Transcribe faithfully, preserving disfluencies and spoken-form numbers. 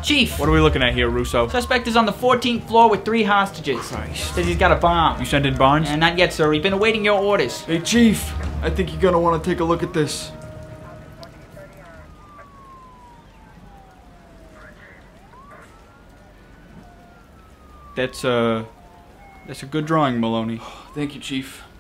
Chief! What are we looking at here, Russo? Suspect is on the fourteenth floor with three hostages. Christ. Says he's got a bomb. You sent in Barnes? And not yet, sir. We've been awaiting your orders. Hey, Chief. I think you're gonna want to take a look at this. That's, uh... That's a good drawing, Maloney. Thank you, Chief.